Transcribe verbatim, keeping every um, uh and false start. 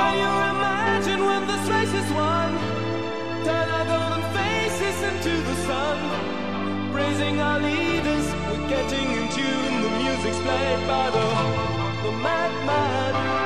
Can you imagine when this race is won? Turn our golden faces into the sun, praising our leaders, we're getting in tune. The music's played by the, the mad, mad